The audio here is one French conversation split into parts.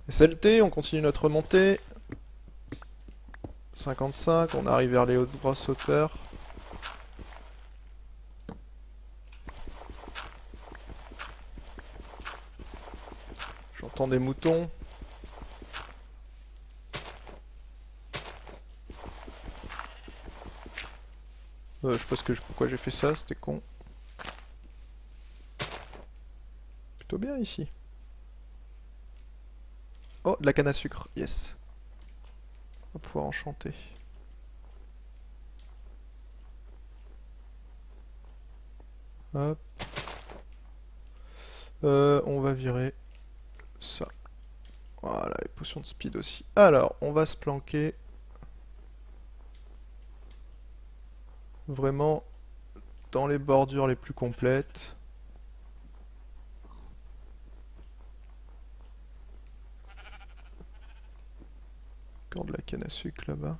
SLT, on continue notre remontée. 55, on arrive vers les hautes grosses hauteurs. J'entends des moutons. Je sais pas pourquoi j'ai fait ça, c'était con. Plutôt bien ici. Oh, de la canne à sucre, yes. On va pouvoir enchanter. Hop. On va virer ça. Voilà, les potions de speed aussi. Alors, on va se planquer. Vraiment dans les bordures les plus complètes. Encore de la canne à sucre là-bas.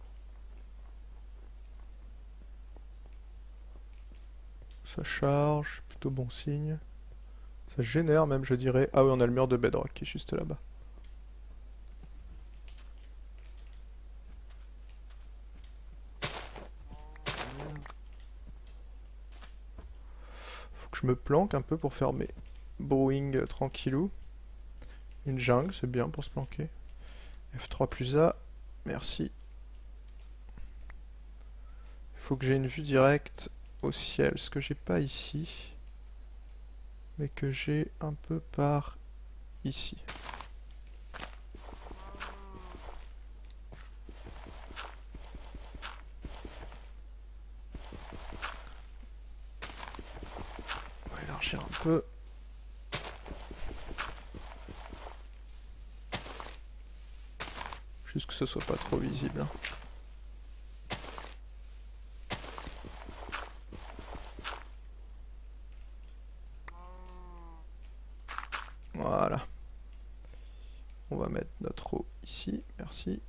Ça charge, plutôt bon signe. Ça génère même, je dirais. Ah oui, on a le mur de bedrock qui est juste là-bas. Faut que je me planque un peu pour faire mes brewing tranquillou. Une jungle, c'est bien pour se planquer. F3 plus A, merci. Il faut que j'ai une vue directe au ciel, ce que j'ai pas ici. Mais que j'ai un peu par ici. On va élargir un peu. Juste que ce soit pas trop visible. Voilà. On va mettre notre eau ici, merci.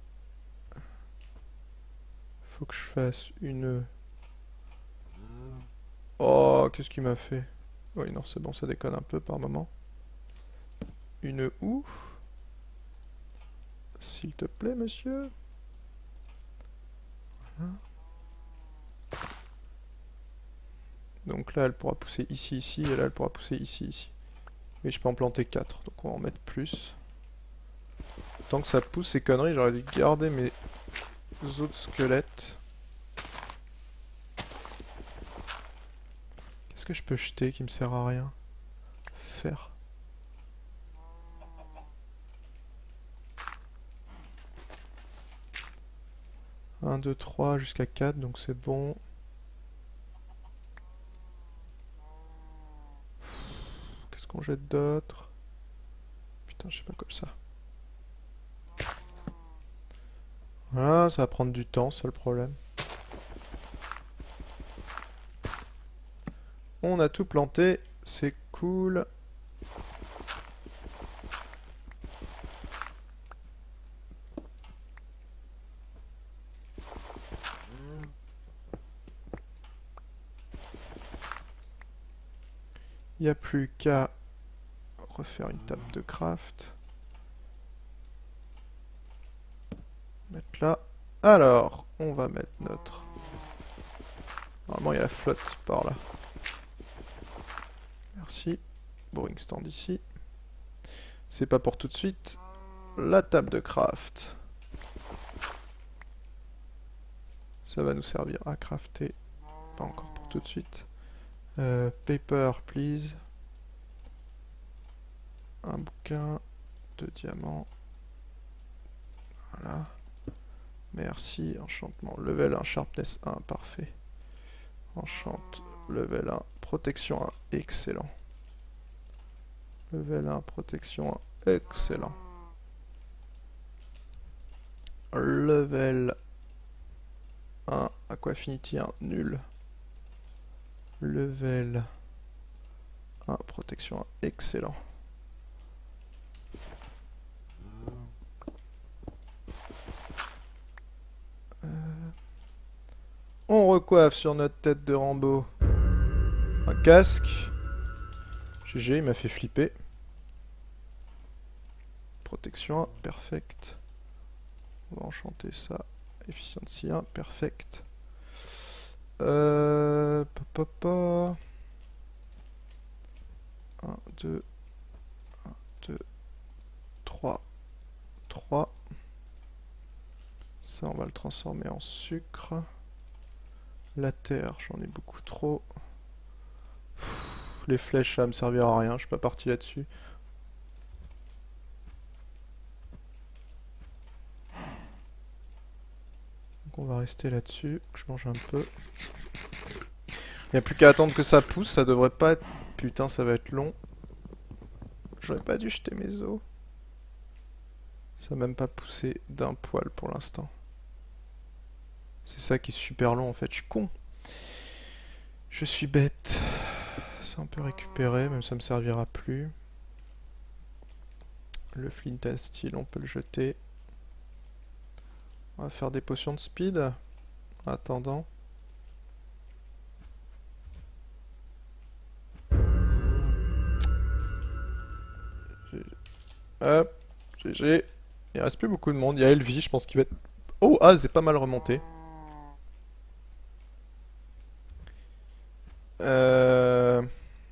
Faut que je fasse une... Oh, qu'est-ce qu'il m'a fait? Oui, non, c'est bon, ça déconne un peu par moment. Une où? S'il te plaît, monsieur. Voilà. Donc là, elle pourra pousser ici, ici, et là, elle pourra pousser ici, ici. Mais je peux en planter 4, donc on va en mettre plus. Tant que ça pousse ces conneries, j'aurais dû garder mes autres squelettes. Qu'est-ce que je peux jeter qui me sert à rien? Fer. Un, 2, 3 jusqu'à 4, donc c'est bon. Qu'est-ce qu'on jette d'autre? Putain, je sais pas comme ça. Voilà, ça va prendre du temps, c'est le problème. On a tout planté, c'est cool. Il n'y a plus qu'à refaire une table de craft. Mettre là. Alors, on va mettre notre... Normalement, il y a la flotte par là. Merci. Boring stand ici. C'est pas pour tout de suite. La table de craft. Ça va nous servir à crafter. Pas encore pour tout de suite. Paper, please. Un bouquin. 2 diamants. Voilà. Merci. Enchantement. Level 1, sharpness 1. Parfait. Enchante. Level 1. Protection 1. Excellent. Level 1. Protection 1. Excellent. Level 1. Aqua Affinity 1. Nul. Level 1. Protection 1. Excellent. On recoiffe sur notre tête de Rambo un casque. GG, il m'a fait flipper. protection 1, perfect. On va enchanter ça. Efficiency 1, perfect. Papa. 1, 2, 1, 2, 3, 3. Ça, on va le transformer en sucre. La terre, j'en ai beaucoup trop. Les flèches, ça va me servir à rien, je suis pas parti là-dessus. Donc on va rester là-dessus, que je mange un peu. Il n'y a plus qu'à attendre que ça pousse, ça devrait pas être... Putain, ça va être long. J'aurais pas dû jeter mes os. Ça n'a même pas poussé d'un poil pour l'instant. C'est ça qui est super long en fait, je suis con. Je suis bête. Ça on peut récupérer, même ça me servira plus. Le flint and steel, on peut le jeter. On va faire des potions de speed. En attendant. Hop, GG. Il reste plus beaucoup de monde. Il y a Elvie, je pense qu'il va être... Oh, ah, c'est pas mal remonté. Ça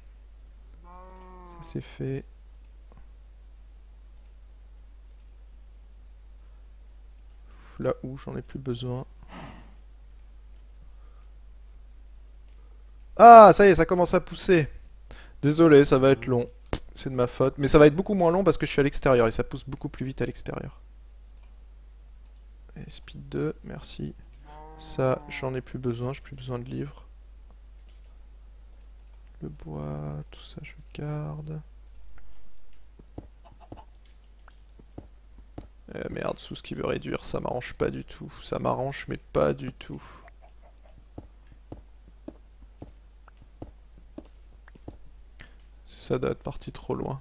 c'est fait. Là où j'en ai plus besoin. Ah, ça y est, ça commence à pousser. Désolé, ça va être long. C'est de ma faute. Mais ça va être beaucoup moins long parce que je suis à l'extérieur et ça pousse beaucoup plus vite à l'extérieur. Et speed 2, merci. Ça, j'en ai plus besoin, j'ai plus besoin de livres. Le bois, tout ça je garde. Merde, sous ce qui veut réduire, ça m'arrange pas du tout. Ça m'arrange, mais pas du tout. Ça doit être parti trop loin.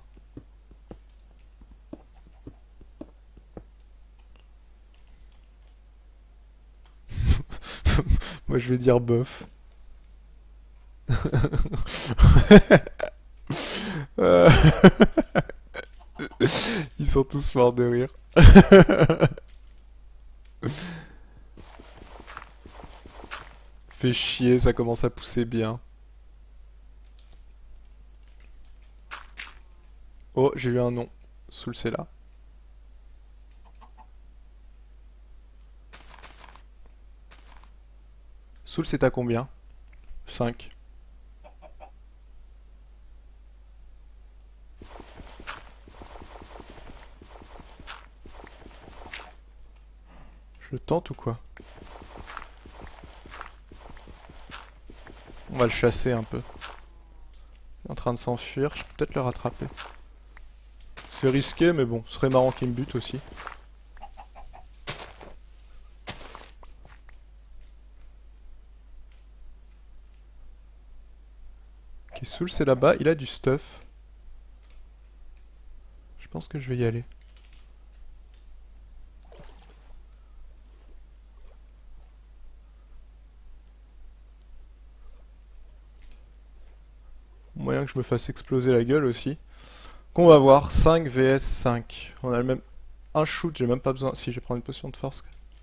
Moi je vais dire bof. Ils sont tous morts de rire. Fait chier, ça commence à pousser bien. Oh, j'ai eu un nom. Soul, c'est là. Soul, c'est à combien? 5. Je tente ou quoi? On va le chasser un peu. Il est en train de s'enfuir, je peux peut-être le rattraper. C'est risqué, mais bon, ce serait marrant qu'il me bute aussi. Ok, Soul c'est là-bas, il a du stuff. Je pense que je vais y aller. Moyen que je me fasse exploser la gueule aussi. Qu'on va voir, 5 vs 5. On a le même... Un shoot, j'ai même pas besoin... Si, je vais prendre une potion de force.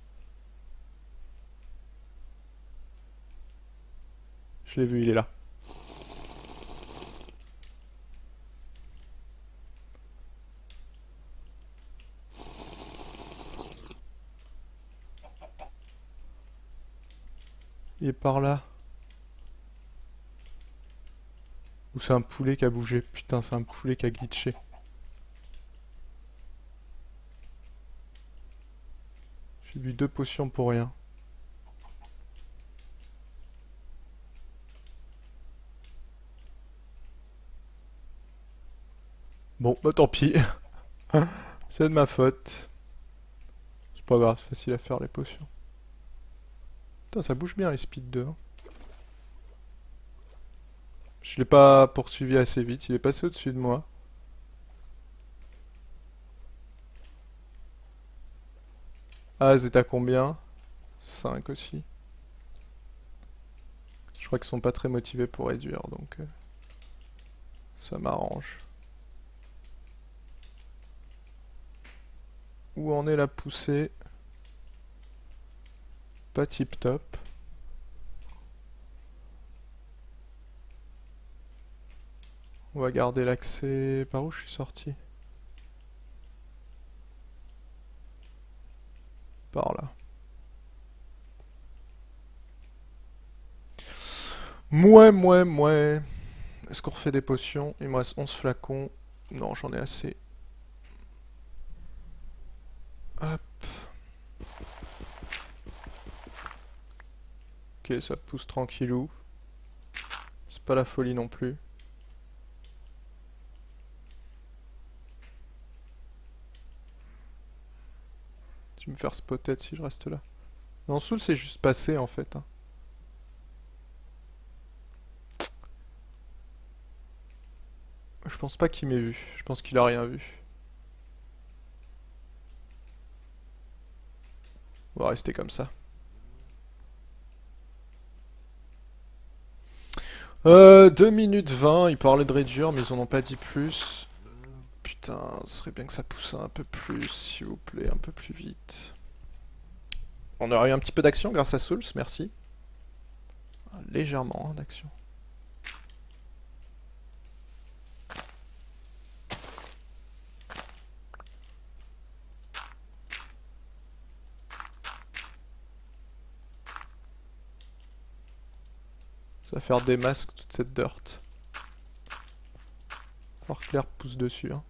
Je l'ai vu, il est là. Il est par là. Ou c'est un poulet qui a bougé. Putain, c'est un poulet qui a glitché. J'ai bu 2 potions pour rien. Bon, bah tant pis. C'est de ma faute. C'est pas grave, c'est facile à faire les potions. Putain, ça bouge bien les speed 2. Hein. Je l'ai pas poursuivi assez vite, il est passé au-dessus de moi. Ah, c'est à combien? 5 aussi. Je crois qu'ils sont pas très motivés pour réduire, donc ça m'arrange. où en est la poussée. Pas tip top. On va garder l'accès... Par où je suis sorti? Par là. Mouais. Est-ce qu'on refait des potions? Il me reste 11 flacons. Non, j'en ai assez. Hop. Ok, ça pousse tranquillou. C'est pas la folie non plus. Je vais me faire spotter si je reste là. Non, Soul c'est juste passé en fait. Hein. Je pense pas qu'il m'ait vu. Je pense qu'il a rien vu. On va rester comme ça. 2 minutes 20, ils parlaient de réduire, mais ils en ont pas dit plus. Putain, ce serait bien que ça pousse un peu plus, s'il vous plaît, un peu plus vite. On aurait eu un petit peu d'action grâce à Souls, merci. Légèrement hein, d'action. Ça va faire des masques toute cette dirt. Voir Claire pousse dessus. Hein.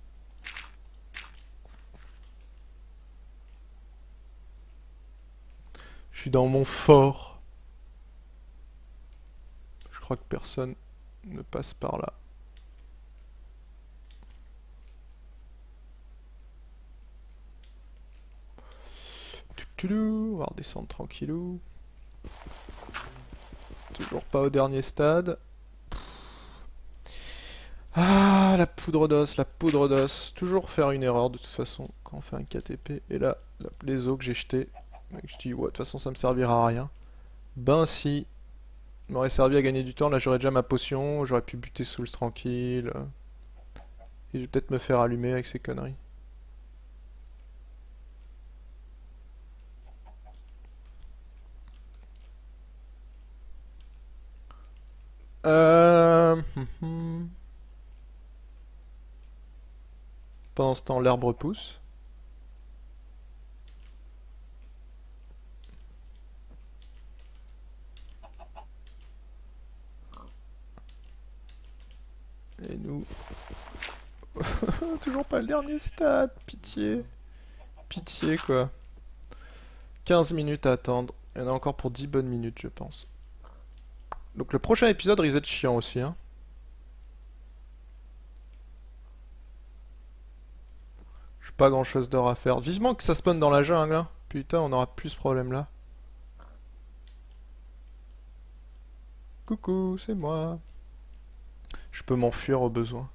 Je suis dans mon fort. Je crois que personne ne passe par là. On va redescendre tranquillou. Toujours pas au dernier stade. Ah, la poudre d'os, la poudre d'os. Toujours faire une erreur de toute façon quand on fait un KTP. Et là, les os que j'ai jetés. Je dis, ouais, de toute façon ça me servira à rien. Ben si. M'aurait servi à gagner du temps. Là j'aurais déjà ma potion. J'aurais pu buter Souls tranquille. Et je vais peut-être me faire allumer avec ces conneries. Pendant ce temps, l'arbre pousse. Et nous... Toujours pas le dernier stade, pitié. Pitié, quoi. 15 minutes à attendre. Il y en a encore pour 10 bonnes minutes, je pense. Donc le prochain épisode risque d'être chiant aussi, hein. J'ai pas grand chose d'or à faire. Vivement que ça spawn dans la jungle, hein. Putain, on aura plus ce problème là. Coucou, c'est moi. Je peux m'enfuir au besoin.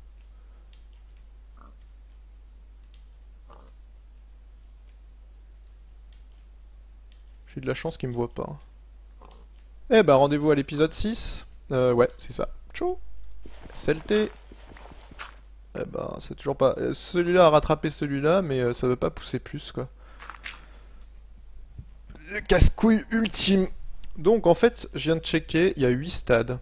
J'ai de la chance qu'il me voit pas. Hein. Eh bah rendez-vous à l'épisode 6. Ouais, c'est ça. Ciao. Saleté. Eh ben, c'est toujours pas... celui-là a rattrapé celui-là, mais ça veut pas pousser plus, quoi. Le casse-couille ultime. Donc, en fait, je viens de checker, il y a 8 stades.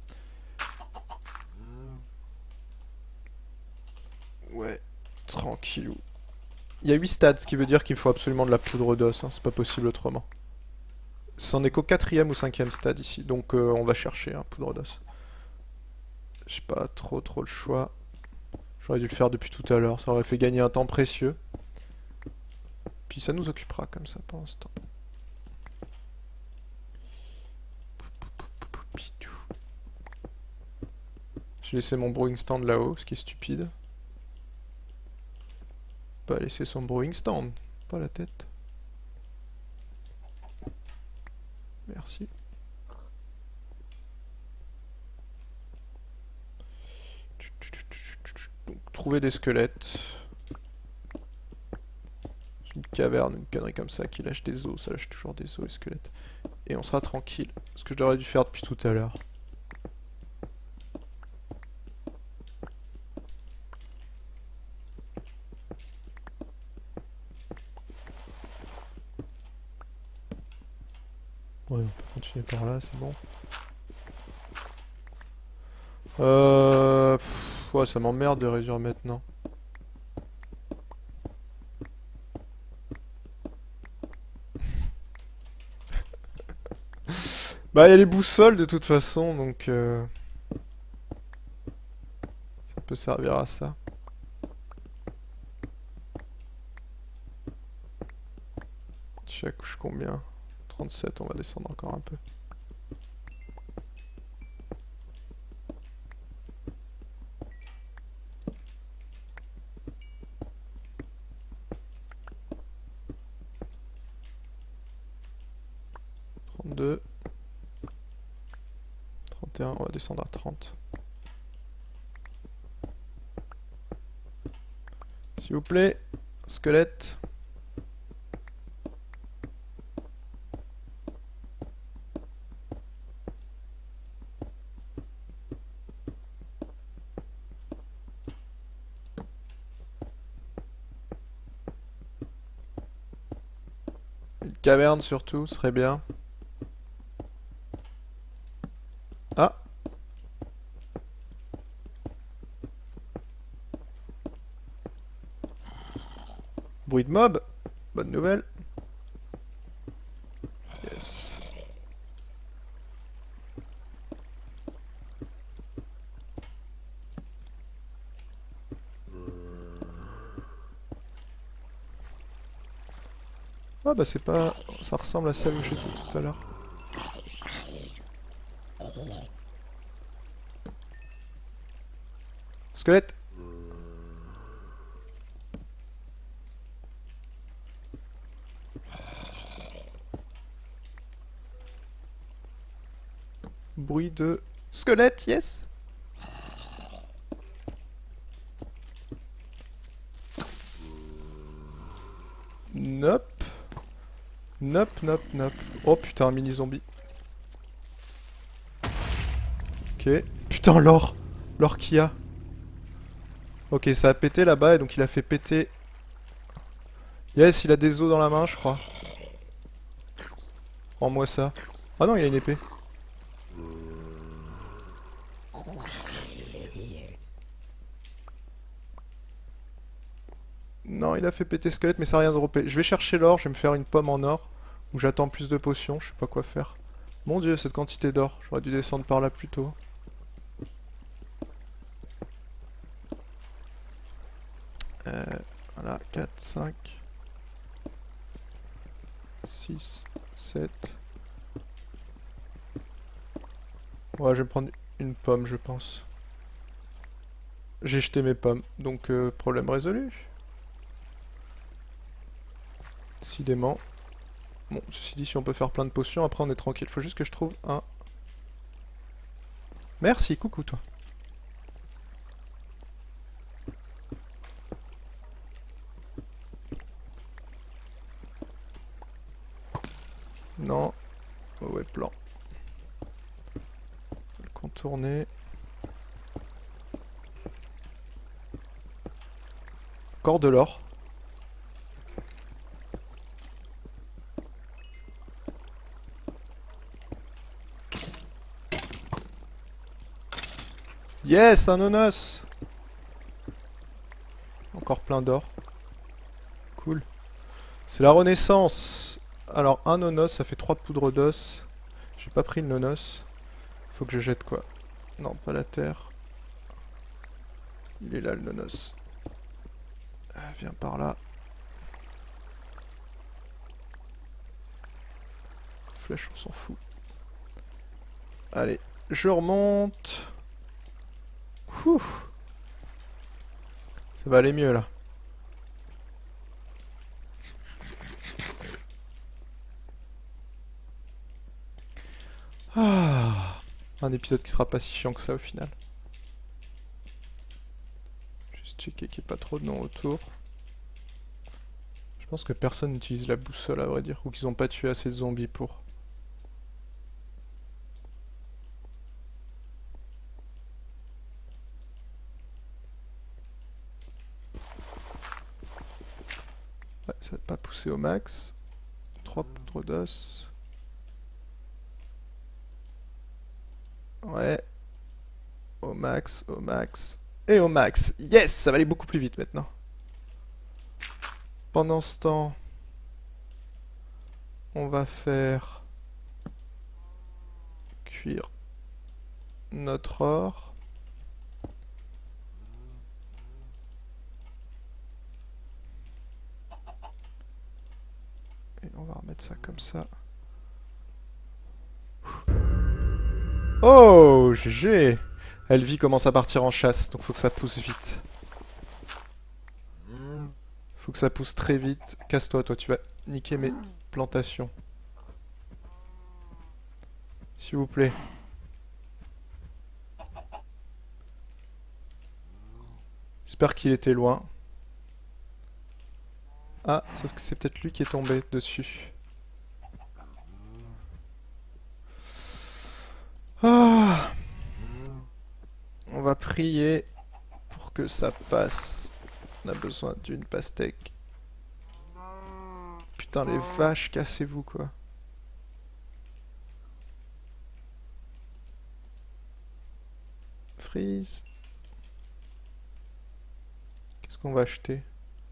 Ouais, tranquillou. Il y a 8 stades, ce qui veut dire qu'il faut absolument de la poudre d'os, hein. C'est pas possible autrement. C'en est qu'au 4ème ou 5ème stade ici, donc on va chercher, hein, poudre d'os. J'ai pas trop le choix. J'aurais dû le faire depuis tout à l'heure, ça aurait fait gagner un temps précieux. Puis ça nous occupera comme ça pendant ce temps. J'ai laissé mon brewing stand là-haut, ce qui est stupide. Pas laisser son brewing stand, pas la tête. Merci. Donc, trouver des squelettes. Une caverne, une connerie comme ça qui lâche des os, ça lâche toujours des os les squelettes. Et on sera tranquille. Ce que j'aurais dû faire depuis tout à l'heure. Ouais, on peut continuer par là, c'est bon. Ouais, ça m'emmerde de réduire maintenant. Bah, il y a les boussoles de toute façon, donc ça peut servir à ça. Je sais à couche combien? 37, on va descendre encore un peu. Deux. 31, on va descendre à 30. S'il vous plaît, squelette. Une caverne surtout, serait bien. Ah! Bruit de mob! Bonne nouvelle. Yes. Ah bah c'est pas... Ça ressemble à celle où j'étais tout à l'heure. Squelette! Bruit de... Squelette, yes! Nope. Nope, nope, nope. Oh putain, un mini zombie. Ok. Putain, l'or! L'or qu'il y a. Ok, ça a pété là-bas et donc il a fait péter... Yes, il a des os dans la main, je crois. Rends-moi ça. Ah non, il a une épée. Non, il a fait péter squelette, mais ça n'a rien droppé. Je vais chercher l'or, je vais me faire une pomme en or. Ou j'attends plus de potions, je sais pas quoi faire. Mon dieu, cette quantité d'or. J'aurais dû descendre par là plus tôt. Voilà, 4, 5, 6, 7. Ouais, je vais me prendre une pomme, je pense. J'ai jeté mes pommes, donc problème résolu. Décidément. Bon, ceci dit, si on peut faire plein de potions, après on est tranquille. Faut juste que je trouve un... Merci, coucou toi. Non. Ouais, plan. Le contourner. Encore de l'or. Yes, un onos. Encore plein d'or. Cool. C'est la renaissance. Alors, un nonos, ça fait 3 poudres d'os. J'ai pas pris le nonos. Faut que je jette quoi? Non, pas la terre. Il est là, le nonos. Ah, viens par là. Flèche, on s'en fout. Allez, je remonte. Ouh. Ça va aller mieux là. Ah, un épisode qui sera pas si chiant que ça au final. Juste checker qu'il n'y ait pas trop de noms autour. Je pense que personne n'utilise la boussole à vrai dire, ou qu'ils n'ont pas tué assez de zombies pour. Ouais, ça va pas pousser au max. 3 poudres d'os. Ouais. Au max, au max. Et au max. Yes, ça va aller beaucoup plus vite maintenant. Pendant ce temps, on va faire cuire notre or. Et on va remettre ça comme ça. Oh, GG! Elvie commence à partir en chasse, donc faut que ça pousse vite. Faut que ça pousse très vite. Casse-toi, toi, tu vas niquer mes plantations. S'il vous plaît. J'espère qu'il était loin. Ah, sauf que c'est peut-être lui qui est tombé dessus. Ah. On va prier pour que ça passe. On a besoin d'une pastèque. Putain, les vaches, cassez-vous, quoi. Freeze. Qu'est-ce qu'on va acheter?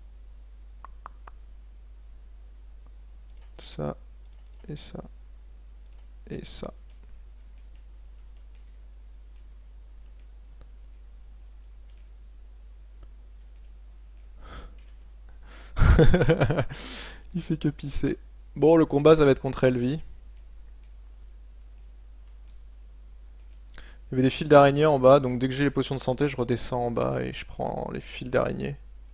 Ça, et ça, et ça. Il fait que pisser. Bon, le combat, ça va être contre Elvie. Il y avait des fils d'araignée en bas, donc dès que j'ai les potions de santé, je redescends en bas et je prends les fils d'araignée.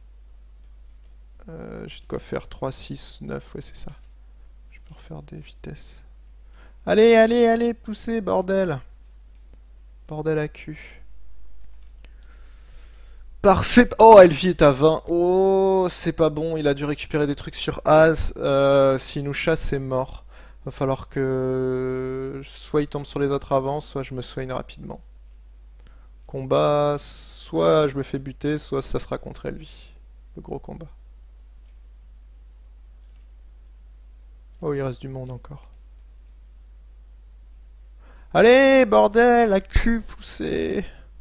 J'ai de quoi faire 3, 6, 9, ouais c'est ça. Je peux refaire des vitesses. Allez, allez, allez, poussez, bordel. Bordel à cul. Parfait. Oh, Elvie est à 20. Oh, c'est pas bon. Il a dû récupérer des trucs sur Az. S'il nous chasse, c'est mort. Va falloir que soit il tombe sur les autres avant, soit je me soigne rapidement. Combat, soit je me fais buter, soit ça sera contre Elvie. Le gros combat. Oh, il reste du monde encore. Allez, bordel, à cul poussé.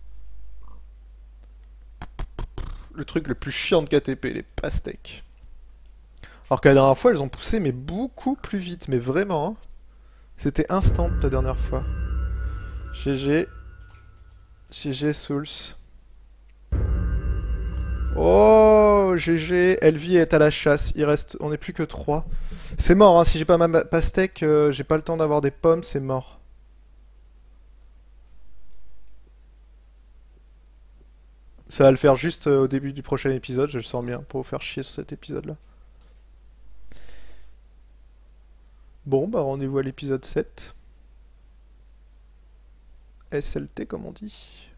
Le truc le plus chiant de KTP, les pastèques. Alors que la dernière fois, elles ont poussé, mais beaucoup plus vite, mais vraiment. Hein. C'était instant la dernière fois. GG. GG Souls. Oh, GG. Elvie est à la chasse. Il reste, on n'est plus que 3. C'est mort, hein. Si j'ai pas ma pastèque, j'ai pas le temps d'avoir des pommes, c'est mort. Ça va le faire juste au début du prochain épisode, je le sens bien, pour vous faire chier sur cet épisode-là. Bon, bah rendez-vous à l'épisode 7. SLT comme on dit.